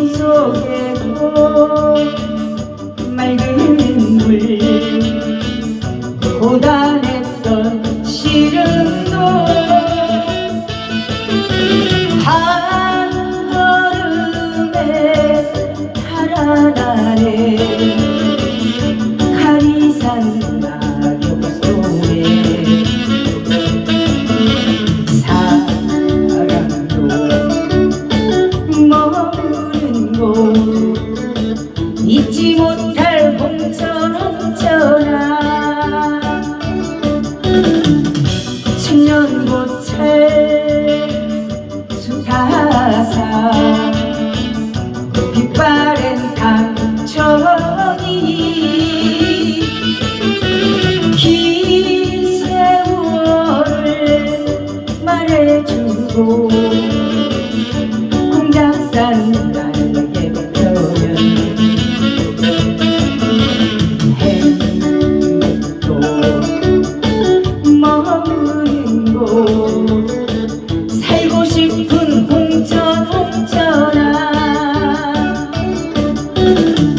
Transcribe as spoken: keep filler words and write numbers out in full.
속에 맑은 물 고단했던 시름도 한 걸음에 달아나네 가리산 낙엽 속에 사랑도 머무는 곳 잊지 못할 봄처럼 전화 천년고찰 수타사 빛바랜 강천이 긴 세월을 말해주고 공작산 날개 펴면 행복도 머무는 곳 살고 싶은 홍천 홍천아